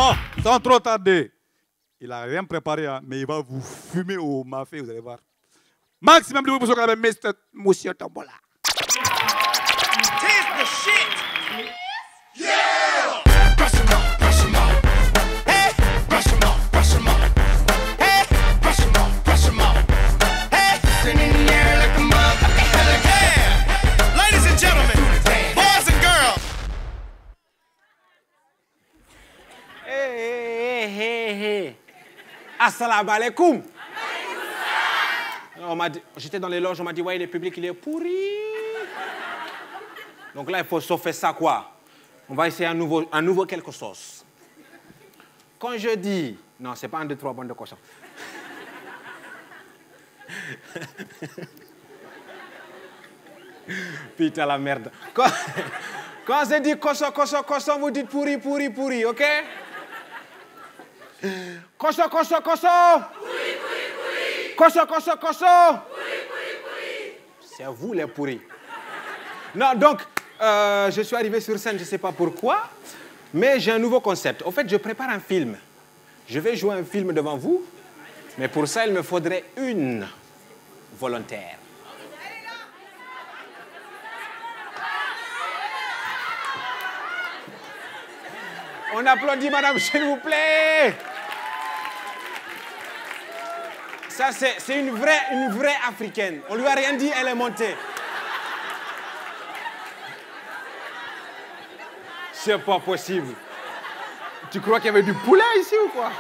Bon, sans trop tarder. Il n'a rien préparé, hein, mais il va vous fumer au mafé, vous allez voir. Maximum de bruit pour ce qu'on appelle Monsieur Tombola. Taste the shit! Yeah! Brush him off, brush him off. Hey! Brush him off, brush him off. Hey! Brush him off, brush him off. Hey! Sitting in the air like a motherfucker. Yeah! Ladies and gentlemen, boys and girls. Hey. Assalamu alaikum. J'étais dans les loges, on m'a dit, ouais, le public, il est pourri. Donc là, il faut sauver ça, quoi. On va essayer un nouveau quelque chose. Quand je dis... Non, c'est pas un, deux, trois, bande de cochons. Putain, la merde. Quand je dis cochon, vous dites pourri, ok? Cochon. Pourri. Cochon. Pourri. C'est vous les pourris. Non, donc, je suis arrivé sur scène, je ne sais pas pourquoi, mais j'ai un nouveau concept. En fait, je prépare un film. Je vais jouer un film devant vous, mais pour ça, il me faudrait une volontaire. On applaudit, madame, s'il vous plaît. Ça, c'est une vraie africaine. On lui a rien dit, elle est montée. C'est pas possible. Tu crois qu'il y avait du poulet ici ou quoi?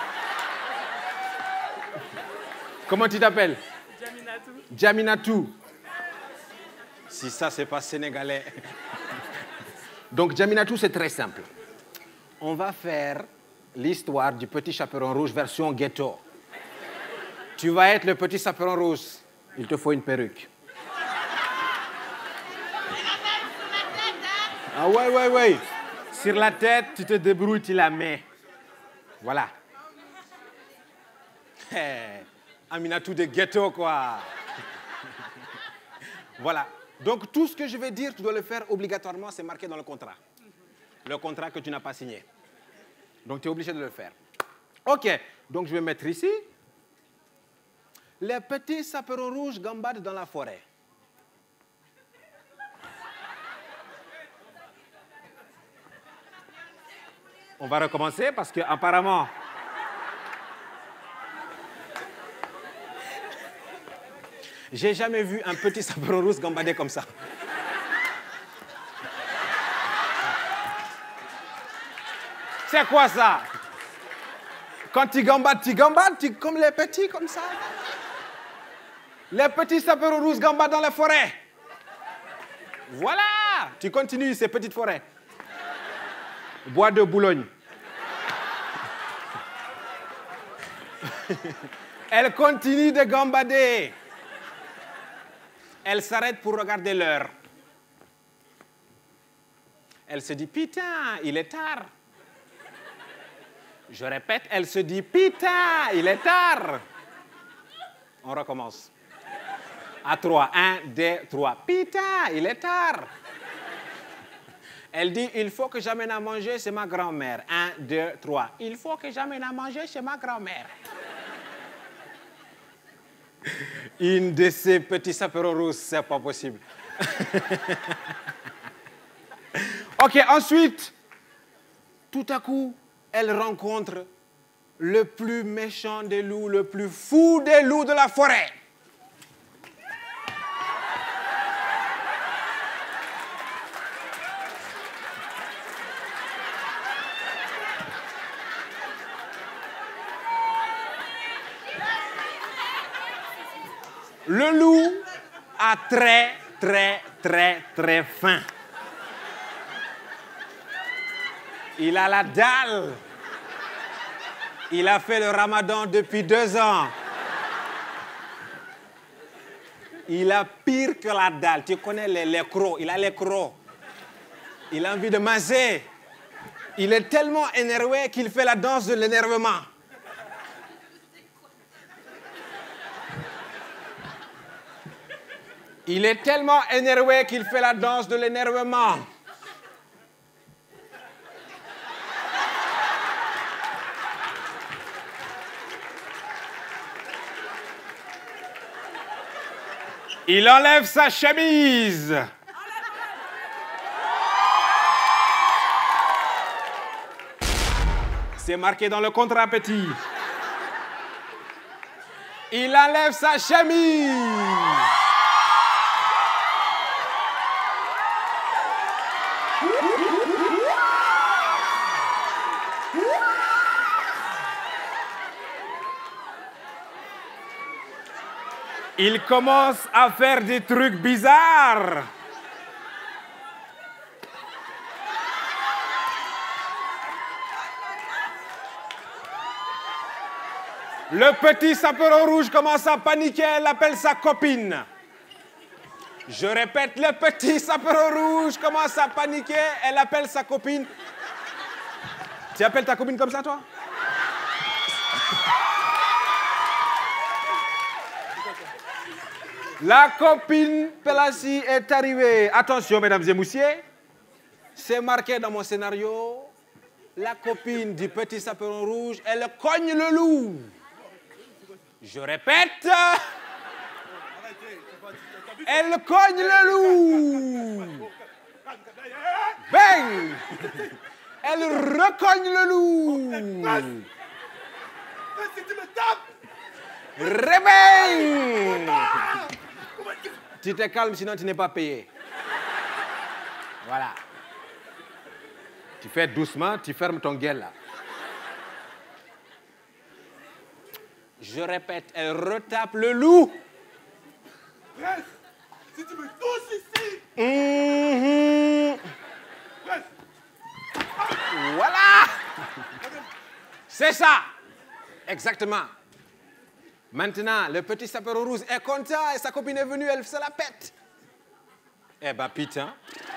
Comment tu t'appelles? Jaminatou. Si ça, c'est pas sénégalais. Donc, Jaminatou, c'est très simple. On va faire l'histoire du petit chaperon rouge version ghetto. Tu vas être le petit chaperon rouge. Il te faut une perruque. Ah ouais. Sur la tête, tu te débrouilles, tu la mets. Voilà. Aminatou de ghetto, quoi. Voilà. Donc, tout ce que je vais dire, tu dois le faire obligatoirement, c'est marqué dans le contrat. Le contrat que tu n'as pas signé. Donc, tu es obligé de le faire. OK. Donc, je vais mettre ici. Les petits chaperons rouges gambadent dans la forêt. On va recommencer parce qu'apparemment... J'ai jamais vu un petit chaperon rouge gambader comme ça. C'est quoi ça? Quand tu gambades, comme les petits, comme ça. Les petits chaperons rouges gambadent dans la forêt. Voilà. Tu continues ces petites forêts. Bois de Boulogne. Elle continue de gambader. Elle s'arrête pour regarder l'heure. Elle se dit, putain, il est tard. Je répète, elle se dit, putain, il est tard. On recommence. À 3, 1, 2, 3. Putain, il est tard. Elle dit, il faut que j'amène à manger chez ma grand-mère. 1, 2, 3. Il faut que j'amène à manger chez ma grand-mère. Une de ces petits chaperons rouges, c'est pas possible. OK, ensuite, tout à coup, elle rencontre le plus méchant des loups, le plus fou des loups de la forêt. Le loup a très faim. Il a la dalle. Il a fait le ramadan depuis 2 ans. Il a pire que la dalle. Tu connais les crocs. Il a les crocs. Il a envie de manger. Il est tellement énervé qu'il fait la danse de l'énervement. Il est tellement énervé qu'il fait la danse de l'énervement. Il enlève sa chemise. C'est marqué dans le contrat, petit. Il enlève sa chemise. Il commence à faire des trucs bizarres. Le petit chaperon rouge commence à paniquer, elle appelle sa copine. Je répète, le petit chaperon rouge commence à paniquer, elle appelle sa copine. Tu appelles ta copine comme ça, toi? La copine Pélagie est arrivée. Attention, mesdames et messieurs, c'est marqué dans mon scénario. La copine du petit chaperon rouge, elle cogne le loup. Je répète, elle cogne le loup. Bang! Elle recogne le loup. Réveille! Tu te calmes, sinon tu n'es pas payé. Voilà. Tu fais doucement, tu fermes ton gueule là. Je répète, elle retape le loup. Si tu me touches ici. Voilà. C'est ça. Exactement. Maintenant, le petit chaperon rouge est content et sa copine est venue, elle se la pète. Eh ben, putain.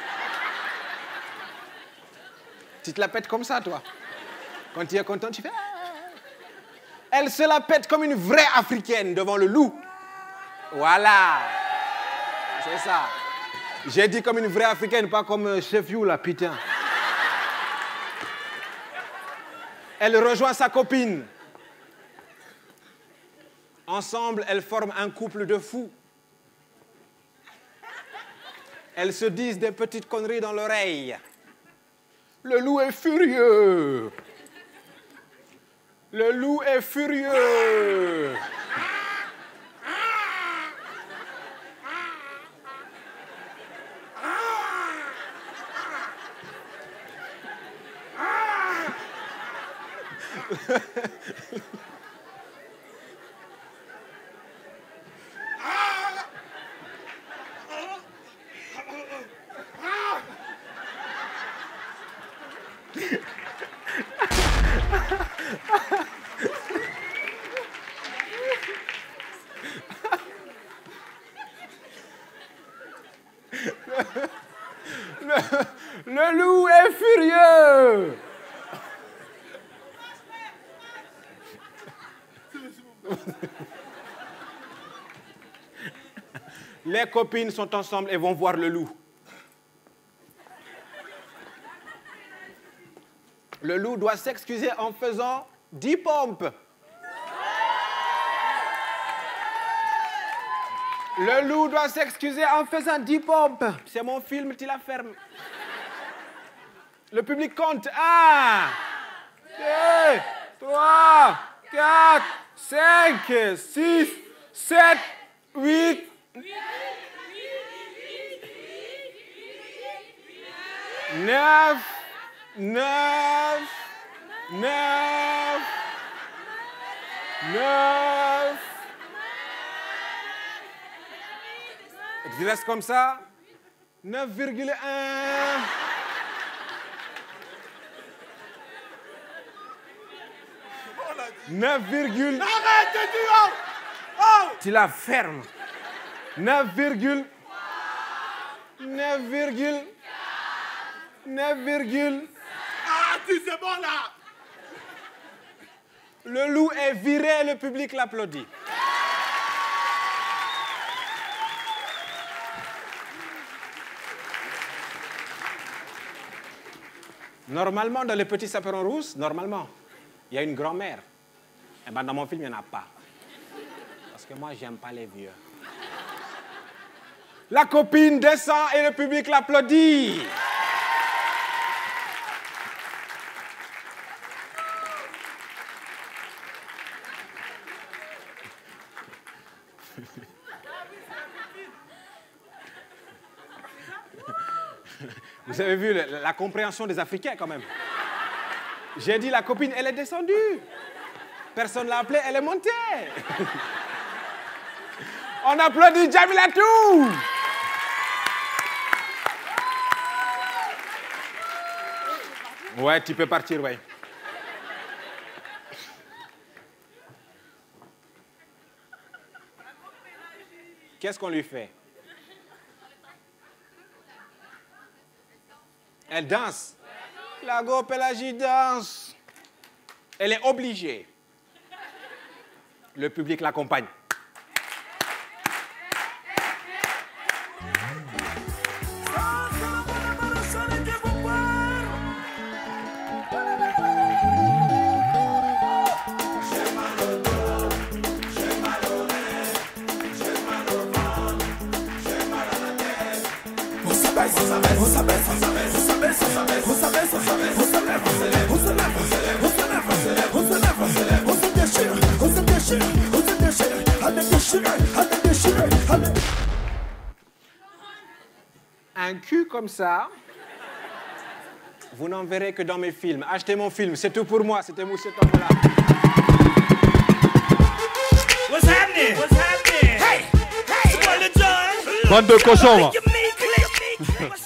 Tu te la pètes comme ça, toi. Quand tu es content, tu fais... Elle se la pète comme une vraie Africaine devant le loup. Voilà. C'est ça. J'ai dit comme une vraie Africaine, pas comme Chef You, là, putain. Elle rejoint sa copine. Ensemble, elles forment un couple de fous. Elles se disent des petites conneries dans l'oreille. Le loup est furieux. Le loup est furieux. Le loup est furieux. Les copines sont ensemble et vont voir le loup. Le loup doit s'excuser en faisant 10 pompes. Le loup doit s'excuser en faisant 10 pompes. C'est mon film, tu la fermes. Le public compte. 1, 2, 3, 4, 5, 6, 7, 8. 9, 9, 9, 9. Tu restes comme ça. 9,1. 9, Arrête de dire. Oh. tu la fermes. 9, 9, Ah, tu c'est bon là. Le loup est viré, le public l'applaudit. Normalement, dans les petits chaperons rouges, normalement, il y a une grand-mère. Et ben, dans mon film, il n'y en a pas. Parce que moi, j'aime pas les vieux. La copine descend et le public l'applaudit. Vous avez vu la compréhension des Africains quand même. J'ai dit la copine, elle est descendue. Personne ne l'a appelée, elle est montée. On applaudit Jamilatou. Ouais, tu peux partir, ouais. Qu'est-ce qu'on lui fait? Elle danse. La go Pélagie danse. Elle est obligée. Le public l'accompagne. Un cul comme ça, vous n'en verrez que dans mes films. Achetez mon film, c'est tout pour moi, c'était Monsieur Tombola. What's happening? What's happening? Hey, hey, Bande de cochons, va. make you me click. What's